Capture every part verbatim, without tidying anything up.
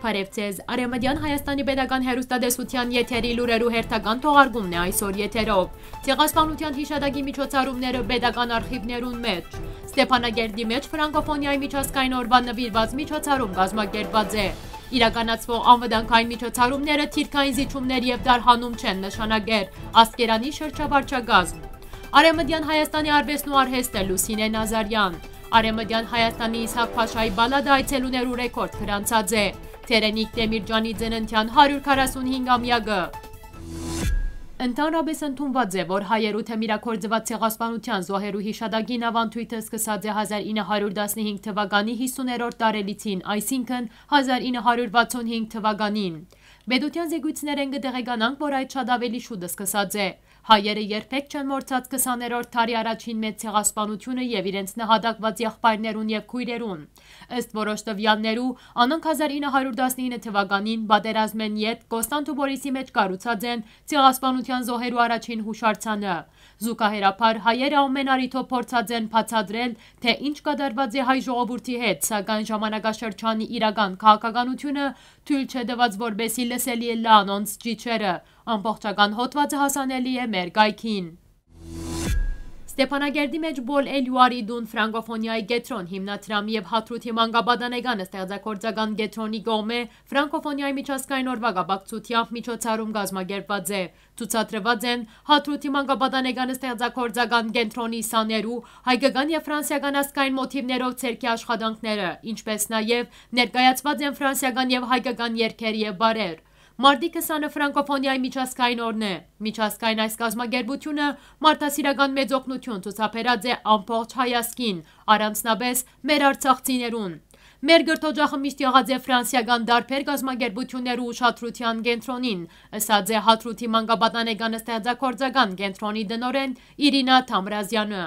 Բարև ձեզ, Արևմտյան Հայաստանի Պետական հեռուստատեսության եթերի լուրերու հերթական թողարկումն է այսօր եթերով։ Ցեղասպանության հիշադակի միջոցառումները պետական արխիվներուն մեջ։ Ստեփանագերդի մեջ ֆրանկոֆոնիայի միջազգային օրվա նվիրված միջոցառում կազմակերպված է։ Իրականացվող անվտանգային միջոցառումները թիրքային զիջումներ եւ դարհանում չեն նշանակեր, Ասկերանի շրջավարչագազմ։ Արևմտյան Հայաստանի արվեստն ու արհեստը Լուսինե Նազարյան։ Արևմտյան Հայաստանի Իսհակ Փաշայի բալադը այցելուներու ռեկորդ գրանցած է։ Թերենիկ Դեմիրճանի ծննդյան հարյուր քառասունհինգամյակը։ Ընդհանրապես ընդունված է, որ հայերու թեմիրաքործված ցեղասպանության զոհերու հիշադակին ավանդույթը սկսած է հազար ինը հարյուր տասնհինգ թվականի հիսուներորդ տարելիցին, այսինքն հազար ինը հարյուր վաթսունհինգ թվականին։ Պետության զեկույցներեն կտեղեկանանք, որ այդ շատ ավելի շուտ սկսած է։ Հայերը երբեք չեն մոռացած քսաներորդ դարի առաջին մեծ ցեղասպանությունը եւ իրենց նահատակված եղբայրներուն եւ քույրերուն։ Ըստ որոշ տվյալներու, անոնք հազար ինը հարյուր տասնինը թվականին պատերազմեն յետ Կոստանդնու Բորիսի մեջ կառուցած են ցեղասպանության զոհերու առաջին հուշարձանը։ Զուգահեռաբար հայերը ամեն առիթով փորձած են բացատրել, թե ինչ կատարված է հայ ժողովրդի հետ, սակայն ժամանակաշրջանի իրական քաղաքականությունը թույլ չտված, որբեսի լսելի է լանոնց ճիչերը։ Ամբողջական հոդվածը հասանելի է մեր գայքին։ Ստեփանագերդի մեջ Բոլ Էլյուարի դուն ֆրանկոֆոնիայի գետրոն հիմնադրամի եւ Հաթրութի մանկաբադանեկան ստեղծագործական գետրոնի կողմէ ֆրանկոֆոնիայի միջազգային օրվա կապակցությամբ միջոցառում կազմակերպված է։ Ցուցադրված են Հաթրութի մանկաբադանեկան ստեղծագործական կենտրոնի սաներու հայկական եւ ֆրանսիական ազգային մոտիվներով ցերկի աշխատանքները, ինչպես նաեւ ներկայացված են ֆրանսիական եւ հայկական երգեր եւ բարեր։ Մարտի քսանը ֆրանկոֆոնիայի միջազգային օրն է։ Միջազգային այս կազմակերպությունը մարդասիրական մեծ օգնություն ցուցաբերած է ամբողջ հայազգին, առանձնապես մեր արցախցիներուն։ Մեր գրթօջախը միշտ եղած է ֆրանսիական դարբեր կազմակերպություններու ուշադրության կենտրոնին, ըսած է Հաթրութի մանկաբադանեկան ստեղծագործական կենտրոնի տնօրեն Իրինա Թամրազյանը։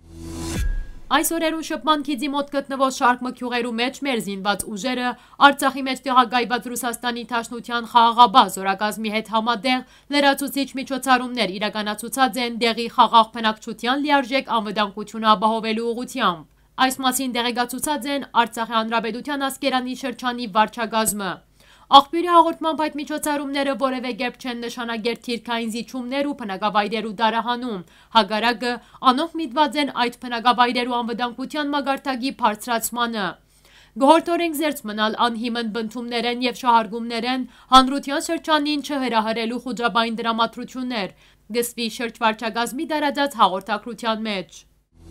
Այս օրերուն շփման քիզի մոտ գտնվող շարք մկյուղերու մեջ մեր զինված ուժերը Արցախի մեջ տեղակայված Ռուսաստանի Դաշնության խաղաղաբազ զորակազմի հետ համատեղ լրացուցիչ միջոցառումներ իրականացուցած են դեղի խաղաղ բնակչության լիարժեք անվտանգությունը ապահովելու ուղղությամբ։ Այս մասին տեղեկացուցած են Արցախի հանրապետության Ասկերանի շրջանի վարչագազմը։ Աղբյուրի հաղորդմամբ այդ միջոցառումները որևէ կերպ չեն նշանագեր թիրքային զիջումներ ու բնակավայրերու դարահանում, հակառակը անոնք միտված են այդ բնակավայրերու անվտանգության մակարդակի բարձրացմանը։ Գոհորտորենք զերծ մնալ անհիմն բնդումներեն եւ շահարգումներեն հանրության շրջանին չհրահրելու խոճապային դրամատրություններ, գսվի շրջվարչագազմի դարաձած հաղորդակցության մեջ։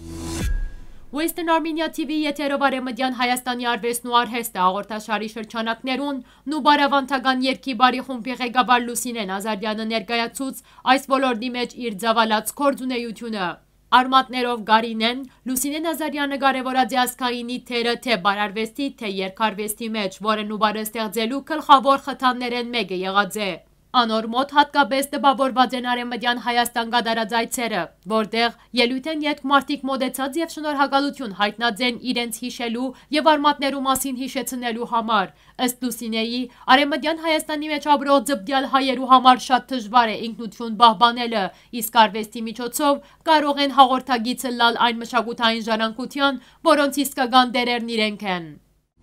Western Armenia T V եթերով Արևմտյան Հայաստանի արվեստն ու արհեստը հաղորդաշարի շրջանակներուն նուբարավանդական երգի բարի խումբի ղեկավար Լուսինե Նազարյանը ներկայացուց այս ոլորտի մեջ իր ծավալած գործունեությունը։ Արմատներով գարինեն Լուսինե Նազարյանը կարևորած է ազգայինի թերը թե բարարվեստի, թե երգարվեստի մեջ, որը նուբարը ստեղծելու գլխավոր խթաններեն մեկը եղած է։ Անոր մոտ հատկապես տպավորված են Արևմտյան Հայաստան կատարած այցերը, որտեղ ելույթ են ետք մարդիկ մոտեցած եւ շնորհակալություն հայտնած են իրենց հիշելու եւ արմատներու մասին հիշեցնելու համար։ Ըստ Լուսինեի, Արևմտյան Հայաստանի մեջ ապրող ձպտյալ հայերու համար շատ դժվար է ինքնություն պահպանելը, իսկ արվեստի միջոցով կարող են հաղորդագիծը լալ այն մշակութային ժառանգության, որոնց իսկական տերերն իրենք են։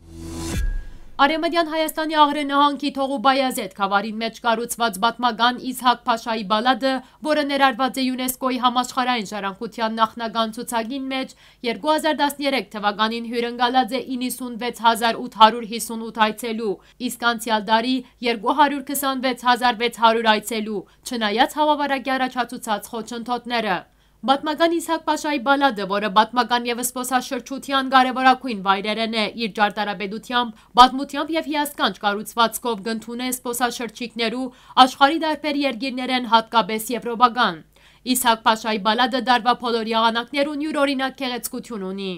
Արևմտյան Հայաստանի Աղրե նահանգի Թողու Բայազեդ խավարին մեջ կառուցված պատմական Իսհակ Փաշայի բալադը, որը ներառված է ՅՈՒՆԵՍԿՕ-ի համաշխարհային ժառանգության նախնական ցուցակին մեջ, երկու հազար տասներեք թվականին հյուրընկալած է իննսունվեց հազար ութ հարյուր հիսունութ այցելու, իսկ անցյալ տարի երկու հարյուր քսանվեց հազար վեց հարյուր այցելու, չնայած հավավարակի առաջացուցած խոչընդոտները։ Պատմական Իսհակ Փաշայի բալադը, որը պատմական եւ զբոսաշրջության կարևորագույն վայրերն է, իր ճարտարապետությամբ, պատմությամբ եւ հիասքանչ կառուցվածքով կընդունե զբոսաշրջիկներու աշխարհի տարբեր երկիրներեն, հատկապես եվրոպական։ Իսհակ Փաշայի բալադը դարվա բոլոր եղանակներուն յուրօրինակ գեղեցկություն ունի։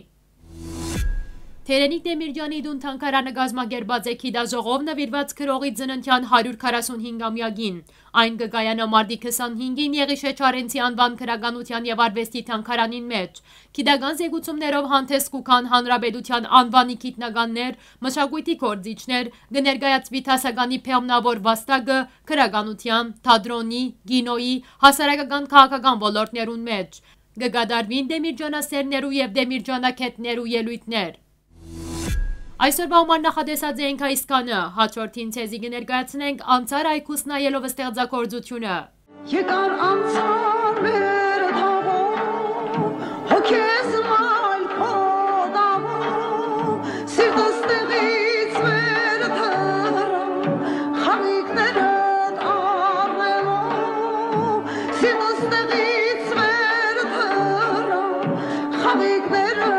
Թերենիկ Դեմիրճանի դուն թանգարանը կազմակերպած է գիտաժողով նվիրված գրողի ծննդյան հարյուր քառասունհինգամյակին։ Այն կկայանա մարտի քսանհինգին Եղիշե Չարենցի անվան գրականության եւ արվեստի թանգարանին մեջ։ Գիտական զեկուցումներով հանդես կուքան հանրապետության անվանի գիտնականներ, մշակույթի գործիչներ, կներկայացվի դասականի փեղմնավոր վաստակը գրականության, թատրոնի, կինոյի, հասարակական քաղաքական ոլորտներուն մեջ։ Կկատարվին Դեմիրճանասերներու եւ Դեմիրճանակետներու ելույթներ։ Այսօրվա համար նախադեսած էինք այս կանը, հաջորդին ցեզի կներկայացնենք անցար այգուս նայելով ստեղծագործությունը։ Եկար անցար մեր թաղով, հոգես մայքով դավով, սիրտս տեղից մեր թռավ, խաղիկներդ առնելով, սիրտս տեղից մեր թռավ, խաղիկներդ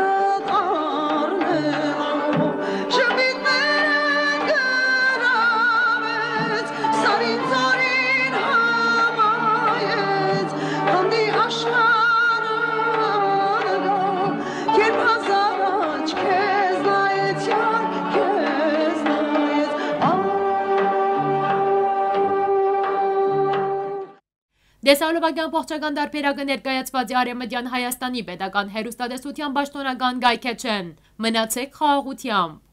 Դեսալովագյան փոխչական դարբերակը ներկայացված է Արևմտյան Հայաստանի պետական հեռուստատեսության պաշտոնական գայքեչեն։ Մնացեք խաղաղությամբ։